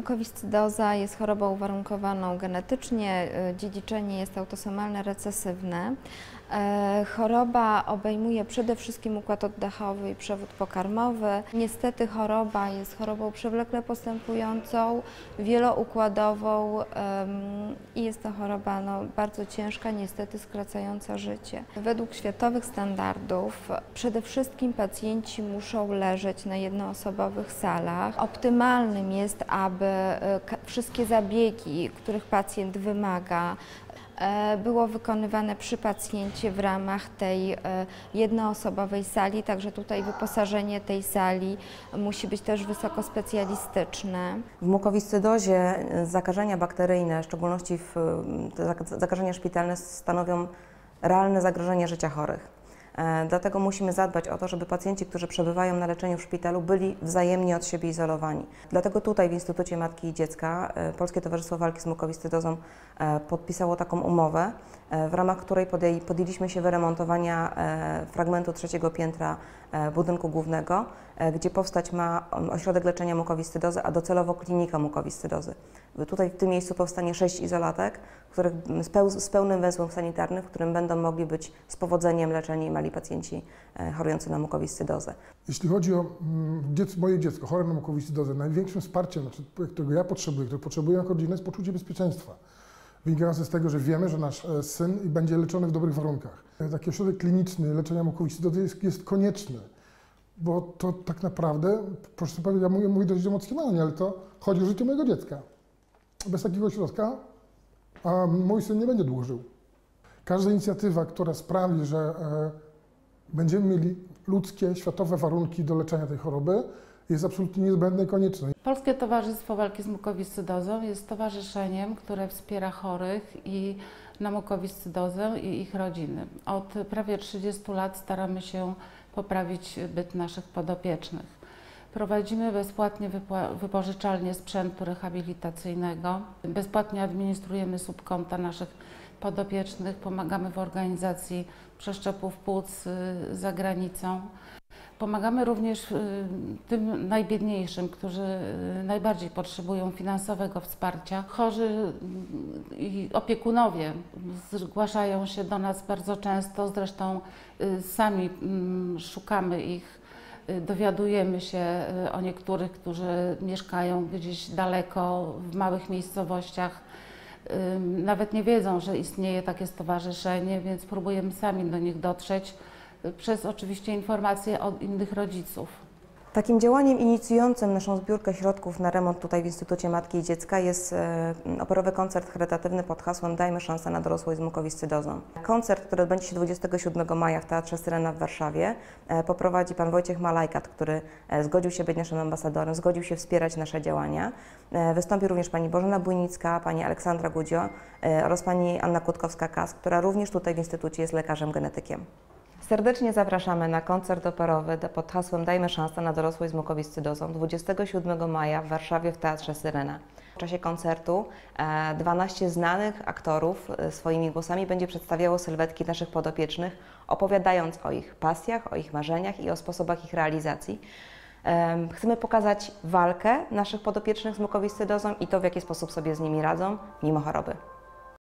Mukowiscydoza jest chorobą uwarunkowaną genetycznie, dziedziczenie jest autosomalne recesywne. Choroba obejmuje przede wszystkim układ oddechowy i przewód pokarmowy. Niestety choroba jest chorobą przewlekle postępującą, wieloukładową i jest to choroba bardzo ciężka, niestety skracająca życie. Według światowych standardów przede wszystkim pacjenci muszą leżeć na jednoosobowych salach. Optymalnym jest, aby wszystkie zabiegi, których pacjent wymaga, było wykonywane przy pacjencie w ramach tej jednoosobowej sali, także tutaj wyposażenie tej sali musi być też wysokospecjalistyczne. W mukowiscydozie zakażenia bakteryjne, w szczególności zakażenia szpitalne, stanowią realne zagrożenie życia chorych. Dlatego musimy zadbać o to, żeby pacjenci, którzy przebywają na leczeniu w szpitalu, byli wzajemnie od siebie izolowani. Dlatego tutaj w Instytucie Matki i Dziecka Polskie Towarzystwo Walki z Mukowiscydozą podpisało taką umowę, w ramach której podjęliśmy się wyremontowania fragmentu 3. piętra budynku głównego, gdzie powstać ma ośrodek leczenia mukowiscydozy, a docelowo klinika mukowiscydozy. Tutaj w tym miejscu powstanie 6 izolatek, z pełnym węzłem sanitarnym, w którym będą mogli być z powodzeniem leczeni mali pacjenci chorujący na mukowiscydozę. Jeśli chodzi o moje dziecko chore na mukowiscydozę, największym wsparciem, którego ja potrzebuję, które potrzebuję jako rodzina, jest poczucie bezpieczeństwa. Wynikające z tego, że wiemy, że nasz syn będzie leczony w dobrych warunkach. Taki ośrodek kliniczny leczenia mukowiscydozy jest konieczny, bo to tak naprawdę, proszę powiedzieć, ja mówię dość emocjonalnie, ale to chodzi o życie mojego dziecka. Bez takiego ośrodka a mój syn nie będzie długo żył. Każda inicjatywa, która sprawi, że będziemy mieli ludzkie, światowe warunki do leczenia tej choroby, jest absolutnie niezbędna i konieczna. Polskie Towarzystwo Walki z Mukowiscydozą jest stowarzyszeniem, które wspiera chorych na mukowiscydozę i ich rodziny. Od prawie 30 lat staramy się poprawić byt naszych podopiecznych. Prowadzimy bezpłatnie wypożyczalnię sprzętu rehabilitacyjnego, bezpłatnie administrujemy subkonta naszych podopiecznych, pomagamy w organizacji przeszczepów płuc za granicą. Pomagamy również tym najbiedniejszym, którzy najbardziej potrzebują finansowego wsparcia. Chorzy i opiekunowie zgłaszają się do nas bardzo często, zresztą sami szukamy ich. Dowiadujemy się o niektórych, którzy mieszkają gdzieś daleko, w małych miejscowościach. Nawet nie wiedzą, że istnieje takie stowarzyszenie, więc próbujemy sami do nich dotrzeć przez oczywiście informacje od innych rodziców. Takim działaniem inicjującym naszą zbiórkę środków na remont tutaj w Instytucie Matki i Dziecka jest operowy koncert charytatywny pod hasłem Dajmy szansę na dorosłość z mukowiscydozą. Koncert, który odbędzie się 27 maja w Teatrze Syrena w Warszawie, poprowadzi pan Wojciech Malajkat, który zgodził się być naszym ambasadorem, zgodził się wspierać nasze działania. Wystąpi również pani Bożena Bujnicka, pani Aleksandra Gudzio oraz pani Anna Kutkowska-Kas, która również tutaj w Instytucie jest lekarzem genetykiem. Serdecznie zapraszamy na koncert operowy pod hasłem Dajmy szansę na dorosłość z mukowiscydozą 27 maja w Warszawie w Teatrze Syrena. W czasie koncertu 12 znanych aktorów swoimi głosami będzie przedstawiało sylwetki naszych podopiecznych, opowiadając o ich pasjach, o ich marzeniach i o sposobach ich realizacji. Chcemy pokazać walkę naszych podopiecznych z mukowiscydozą i to, w jaki sposób sobie z nimi radzą mimo choroby.